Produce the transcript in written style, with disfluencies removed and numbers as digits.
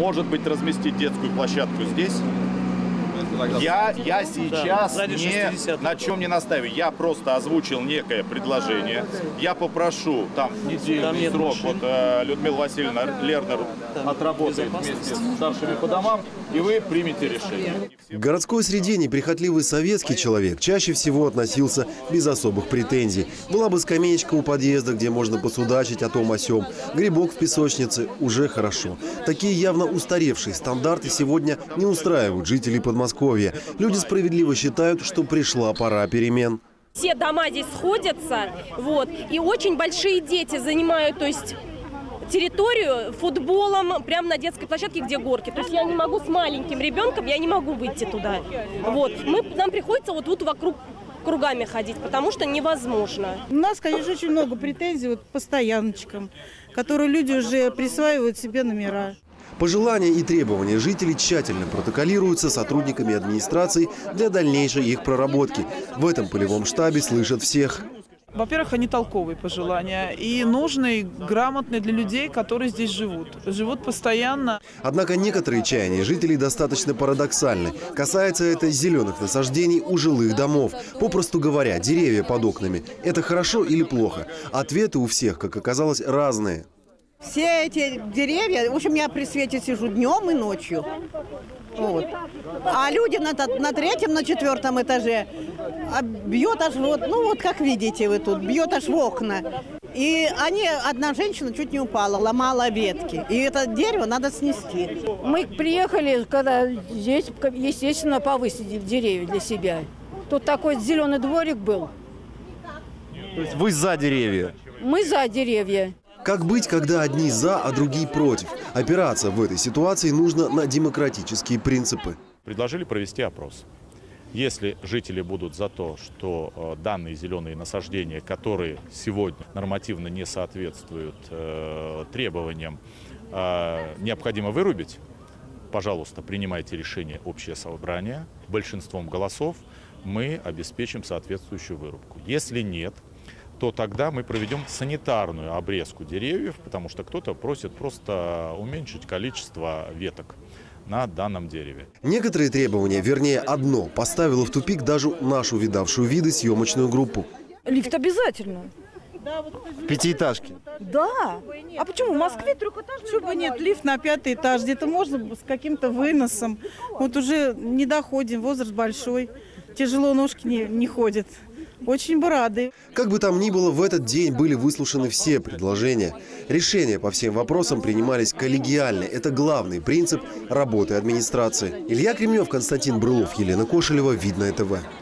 может быть, разместить детскую площадку здесь. Я сейчас на чем не настаиваю. Я просто озвучил некое предложение. Я попрошу, там недельный срок, вот Людмила Васильевна Лернер отработает вместе с старшими по домам, и вы примете решение. В городской среде неприхотливый советский человек чаще всего относился без особых претензий. Была бы скамеечка у подъезда, где можно посудачить о том о сём. Грибок в песочнице – уже хорошо. Такие явно устаревшие стандарты сегодня не устраивают жителей Подмосковья. Люди справедливо считают, что пришла пора перемен. Все дома здесь сходятся, вот, и очень большие дети занимают, то есть, территорию футболом прямо на детской площадке, где горки. То есть я не могу с маленьким ребенком, я не могу выйти туда. Вот. Нам приходится вот тут вокруг кругами ходить, потому что невозможно. У нас, конечно, очень много претензий вот по стояночкам, которые люди уже присваивают себе номера. Пожелания и требования жителей тщательно протоколируются сотрудниками администрации для дальнейшей их проработки. В этом полевом штабе слышат всех. Во-первых, они толковые пожелания и нужные, грамотные для людей, которые здесь живут. Живут постоянно. Однако некоторые чаяния жителей достаточно парадоксальны. Касается это зеленых насаждений у жилых домов. Попросту говоря, деревья под окнами – это хорошо или плохо? Ответы у всех, как оказалось, разные. Все эти деревья, в общем, я при свете сижу днем и ночью. Вот. А люди на третьем, на четвертом этаже бьет аж вот, ну вот как видите вы тут, бьет аж в окна. И одна женщина чуть не упала, ломала ветки. И это дерево надо снести. Мы приехали, когда здесь, естественно, повысить деревья для себя. Тут такой зеленый дворик был. То есть вы за деревья? Мы за деревья. Как быть, когда одни за, а другие против? Опираться в этой ситуации нужно на демократические принципы. Предложили провести опрос. Если жители будут за то, что данные зеленые насаждения, которые сегодня нормативно не соответствуют требованиям, необходимо вырубить, пожалуйста, принимайте решение общее собрание. Большинством голосов мы обеспечим соответствующую вырубку. Если нет, то тогда мы проведем санитарную обрезку деревьев, потому что кто-то просит просто уменьшить количество веток на данном дереве. Некоторые требования, вернее одно, поставило в тупик даже нашу видавшую виды съемочную группу. Лифт обязательно. В пятиэтажке? Да. А почему? В Москве трехэтажный? Почему нет? Лифт на 5-й этаж, где-то можно с каким-то выносом. Вот уже не доходим, возраст большой, тяжело ножки не ходят. Очень бы рады. Как бы там ни было, в этот день были выслушаны все предложения. Решения по всем вопросам принимались коллегиально. Это главный принцип работы администрации. Илья Кремнев, Константин Брылов, Елена Кошелева, Видное ТВ.